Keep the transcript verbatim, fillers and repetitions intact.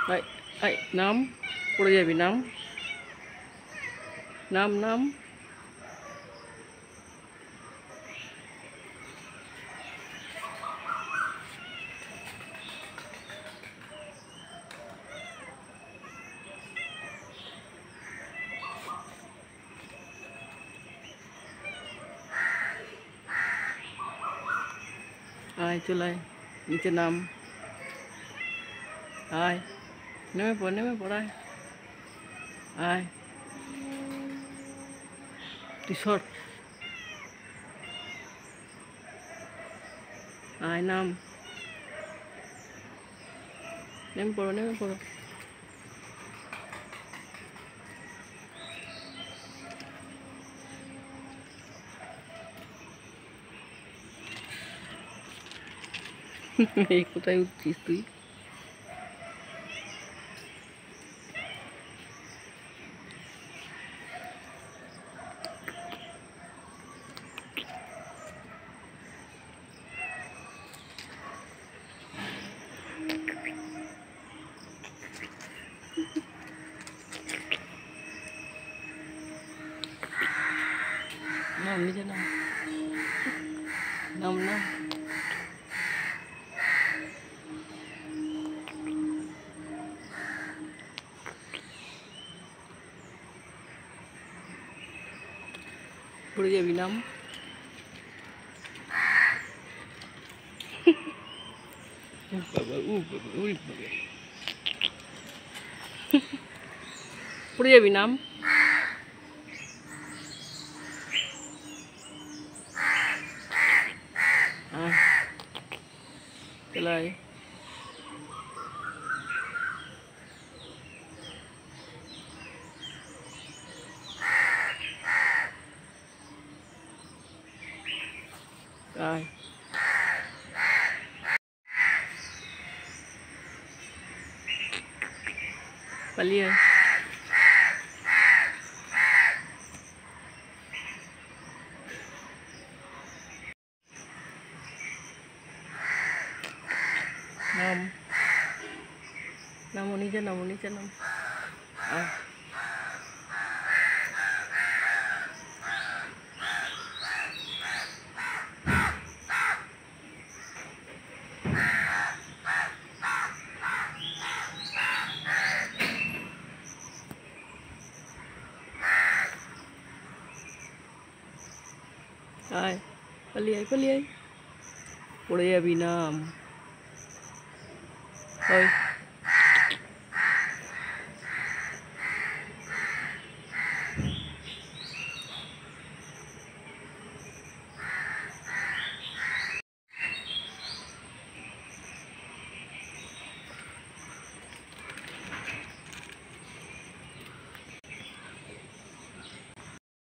এই এই নাম, পড়ে যাবি। নাম নাম নাম আয় চলে আয়, নিচে নাম। আয় নেমে পড়, নেমে পড়, আয় আয় তুই সর, আয় নাম, নেমে পড়ো, নেমে পড়ো। এই কোথায় উঠছিস তুই? নাম, নিচে নাম, নাম নাম। পড়ে যাবি। নাম বাবা, উ বাবা, উই বাবা, পড়ে যাবি। নাম আয় চলে আয়। আয় পালিয়ে আয়। নাম নামো, নিচে নামো, নিচে নাম। আয় আয় পালিয়ে আয়, পালিয়ে আয়, পড়ে যাবি। নাম ওই